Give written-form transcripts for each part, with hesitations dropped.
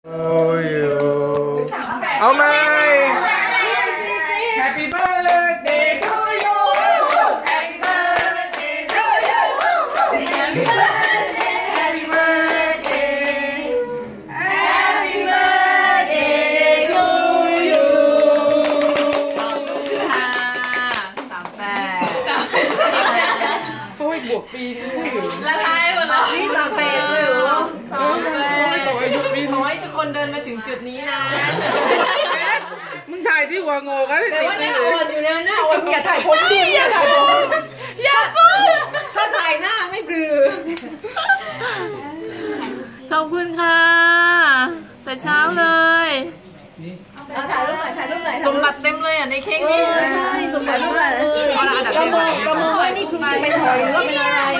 เอาไหม Happy birthday to you Happy birthday to you Happy birthday Happy birthday Happy birthday to you ขอบคุณค่ะ38เขาให้บวกปีนึงละลายหมดแล้วนี่38เลยเหรอ38ขอให้ทุกคนเดินมาถึงจุดนี้นะมึงถ่ายที่หัวโง่กันแต่ว่าหน้าอ่อนอยู่นะหน้าอ่อนอย่าถ่ายผมดิอย่าถ่ายผมอย่าพูดถ้าถ่ายหน้าไม่ปลือขอบคุณค่ะแต่เช้าเลยถ่ายรูปหน่อยถ่ายรูปหน่อยสมบัติเต็มเลยอ่ะในเค้กนี้ใช่สมบัติรูปหน่อยกำมองว่านี่คือเป็นหอยหรือว่าเป็นอะไร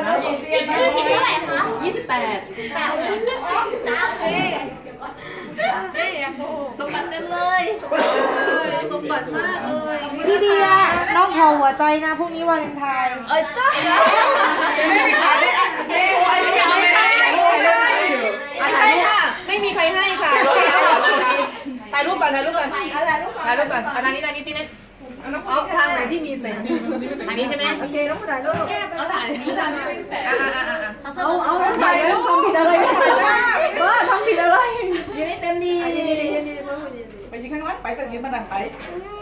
สมบัติเต็มเลยสมบัติมากเลยพี่เดียน้องขอหัวใจนะพรุ่งนี้วาเลนไทน์จ้าไม่มีใครให้ค่ะถ่ายรูปก่อนถ่ายรูปก่อนอันนี้พี่เน็ตเอาทางไหนที่มีแสงทางนี้ใช่ไหมโอเคน้องถ่ายรูปเอาถ่ายเอาถ่ายรูปทำผิดอะไรทำผิดอะไรยืนให้เต็มดียืนไปยืนข้างล่างไปแต่ยืนมาดังไป